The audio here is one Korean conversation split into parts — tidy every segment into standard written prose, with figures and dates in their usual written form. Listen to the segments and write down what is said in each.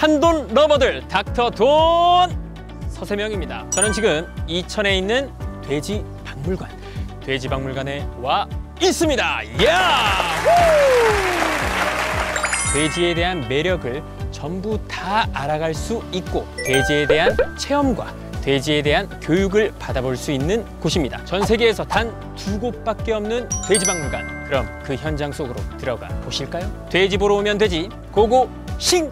한돈 러버들 닥터 돈 서세명입니다. 저는 지금 이천에 있는 돼지박물관에 와 있습니다. 돼지에 대한 매력을 전부 다 알아갈 수 있고 돼지에 대한 체험과 돼지에 대한 교육을 받아볼 수 있는 곳입니다. 전 세계에서 단 2곳밖에 없는 돼지박물관. 그럼 그 현장 속으로 들어가 보실까요? 돼지 보러 오면 되지. 고고 싱!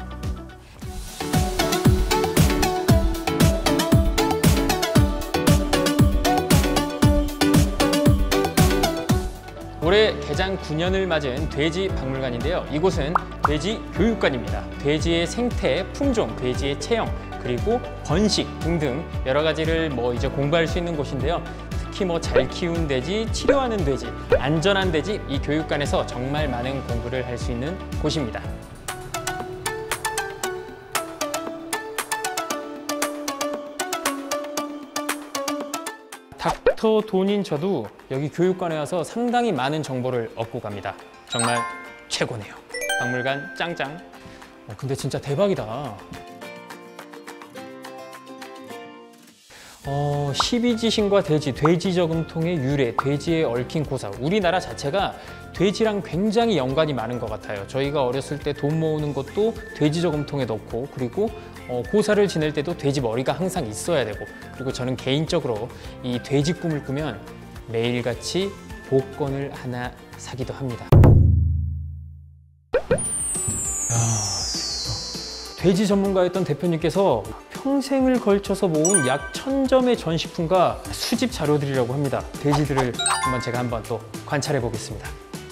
올해 개장 9년을 맞은 돼지박물관인데요. 이곳은 돼지 교육관입니다. 돼지의 생태, 품종, 돼지의 체형, 그리고 번식 등등 여러 가지를 이제 공부할 수 있는 곳인데요. 특히 잘 키운 돼지, 치료하는 돼지, 안전한 돼지, 이 교육관에서 정말 많은 공부를 할 수 있는 곳입니다. 닥터 돈인 저도 여기 교육관에 와서 상당히 많은 정보를 얻고 갑니다. 정말 최고네요. 박물관 짱짱. 근데 진짜 대박이다. 12지신과 돼지, 돼지저금통의 유래, 돼지에 얽힌 고사. 우리나라 자체가 돼지랑 굉장히 연관이 많은 것 같아요. 저희가 어렸을 때 돈 모으는 것도 돼지저금통에 넣고, 그리고 고사를 지낼 때도 돼지 머리가 항상 있어야 되고, 그리고 저는 개인적으로 이 돼지 꿈을 꾸면 매일같이 복권을 하나 사기도 합니다. 돼지 전문가였던 대표님께서 평생을 걸쳐서 모은 약 1000점의 전시품과 수집 자료들이라고 합니다. 돼지들을 제가 한번 또 관찰해 보겠습니다.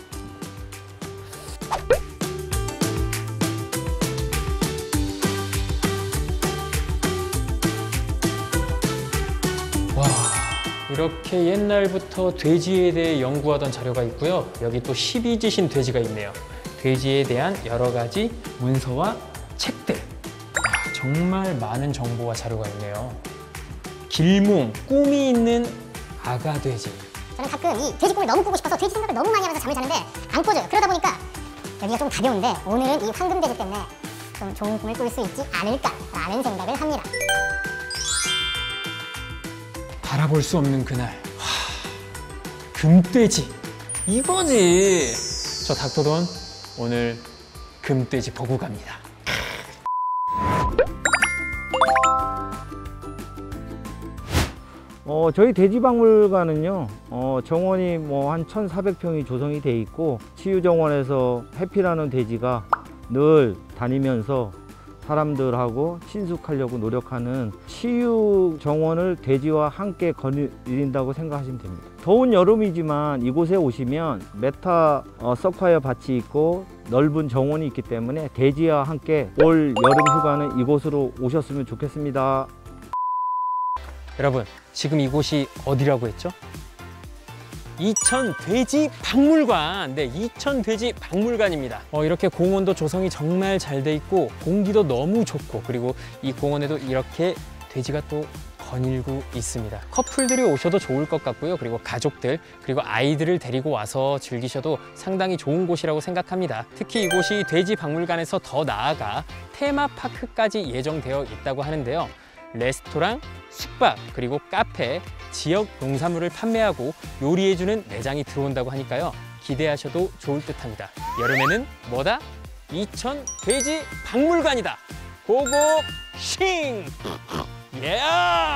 와, 이렇게 옛날부터 돼지에 대해 연구하던 자료가 있고요. 여기 또 12지신 돼지가 있네요. 돼지에 대한 여러 가지 문서와 책들. 정말 많은 정보와 자료가 있네요. 길몽, 꿈이 있는 아가 돼지. 저는 가끔 이 돼지 꿈을 너무 꾸고 싶어서 돼지 생각을 너무 많이 하면서 잠을 자는데 안 꿔져요. 그러다 보니까 여기가 좀 가벼운데 오늘은 이 황금 돼지 때문에 좀 좋은 꿈을 꿀 수 있지 않을까라는 생각을 합니다. 바라볼 수 없는 그날. 금돼지. 이거지. 저 닥터돈 오늘 금돼지 보고 갑니다. 저희 돼지박물관은요, 정원이 한 1,400평이 조성이 돼 있고, 치유정원에서 해피라는 돼지가 늘 다니면서 사람들하고 친숙하려고 노력하는 치유정원을 돼지와 함께 거느린다고 생각하시면 됩니다. 더운 여름이지만 이곳에 오시면 메타 서콰이어 밭이 있고 넓은 정원이 있기 때문에 돼지와 함께 올 여름 휴가는 이곳으로 오셨으면 좋겠습니다. 여러분, 지금 이곳이 어디라고 했죠? 이천 돼지박물관. 네, 이천 돼지박물관입니다. 이렇게 공원도 조성이 정말 잘 돼 있고 공기도 너무 좋고, 그리고 이 공원에도 이렇게 돼지가 또 거닐고 있습니다. 커플들이 오셔도 좋을 것 같고요. 그리고 가족들, 그리고 아이들을 데리고 와서 즐기셔도 상당히 좋은 곳이라고 생각합니다. 특히 이곳이 돼지박물관에서 더 나아가 테마파크까지 예정되어 있다고 하는데요. 레스토랑, 숙박, 그리고 카페, 지역 농산물을 판매하고 요리해주는 매장이 들어온다고 하니까요. 기대하셔도 좋을 듯합니다. 여름에는 뭐다? 이천 돼지박물관이다. 고고 싱! 예!